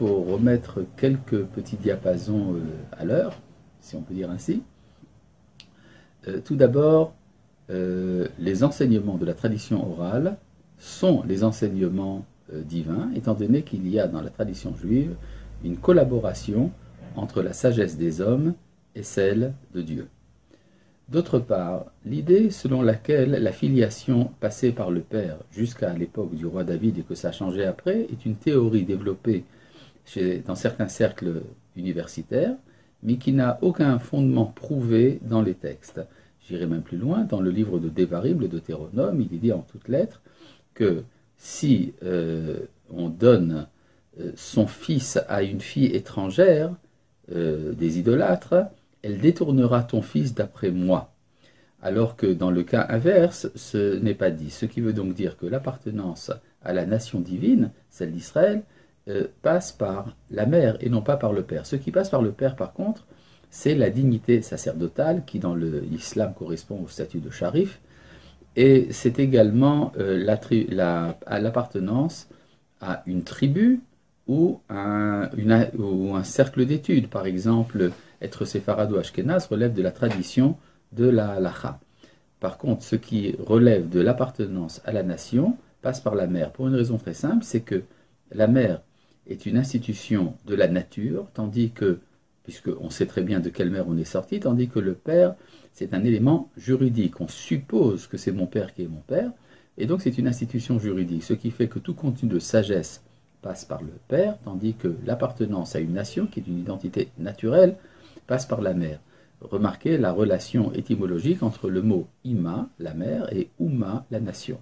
faut remettre quelques petits diapasons à l'heure, si on peut dire ainsi. Tout d'abord, les enseignements de la tradition orale sont les enseignements divins, étant donné qu'il y a dans la tradition juive une collaboration entre la sagesse des hommes et celle de Dieu. D'autre part, l'idée selon laquelle la filiation passait par le père jusqu'à l'époque du roi David et que ça a changé après est une théorie développée dans certains cercles universitaires, mais qui n'a aucun fondement prouvé dans les textes. J'irai même plus loin, dans le livre de Devarim, le Deutéronome, il est dit en toutes lettres que si on donne son fils à une fille étrangère, des idolâtres, elle détournera ton fils d'après moi. Alors que dans le cas inverse, ce n'est pas dit. Ce qui veut donc dire que l'appartenance à la nation divine, celle d'Israël, passe par la mère et non pas par le père. Ce qui passe par le père, par contre, c'est la dignité sacerdotale qui, dans l'islam, correspond au statut de sharif, et c'est également l'appartenance à une tribu ou un cercle d'études. Par exemple, être séfarade ou ashkénaze relève de la tradition de la halacha. Par contre, ce qui relève de l'appartenance à la nation passe par la mère, pour une raison très simple, c'est que la mère est une institution de la nature, tandis que, puisqu'on sait très bien de quelle mère on est sorti, tandis que le père, c'est un élément juridique. On suppose que c'est mon père qui est mon père, et donc c'est une institution juridique, ce qui fait que tout contenu de sagesse passe par le père, tandis que l'appartenance à une nation, qui est une identité naturelle, passe par la mère. Remarquez la relation étymologique entre le mot Ima, la mère, et Uma, la nation.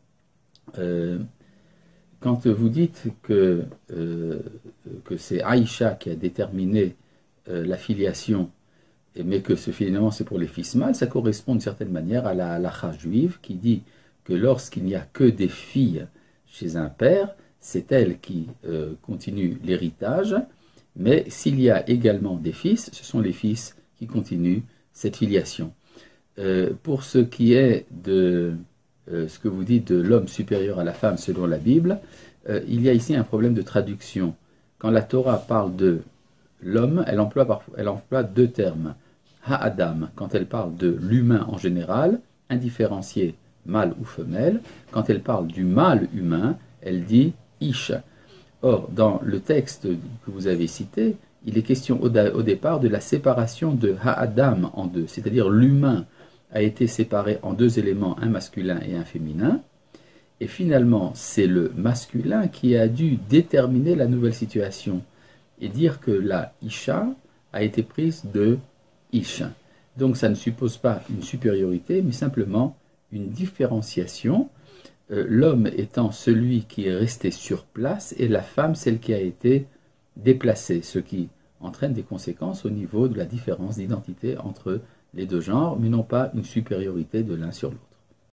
Quand vous dites que c'est Aïcha qui a déterminé la filiation, mais que finalement c'est pour les fils mâles, ça correspond d'une certaine manière à la halacha juive qui dit que lorsqu'il n'y a que des filles chez un père, c'est elle qui continue l'héritage, mais s'il y a également des fils, ce sont les fils qui continuent cette filiation. Pour ce qui est de ce que vous dites de l'homme supérieur à la femme selon la Bible, il y a ici un problème de traduction. Quand la Torah parle de l'homme, elle emploie deux termes. Ha-Adam, quand elle parle de l'humain en général, indifférencié mâle ou femelle. Quand elle parle du mâle humain, elle dit Ish. Or, dans le texte que vous avez cité, il est question au départ de la séparation de Ha-Adam en deux, c'est-à-dire l'humain a été séparé en deux éléments, un masculin et un féminin, et finalement c'est le masculin qui a dû déterminer la nouvelle situation et dire que la Isha a été prise de Ish. Donc ça ne suppose pas une supériorité, mais simplement une différenciation, l'homme étant celui qui est resté sur place et la femme celle qui a été déplacée, ce qui entraîne des conséquences au niveau de la différence d'identité entre les deux genres, mais non pas une supériorité de l'un sur l'autre.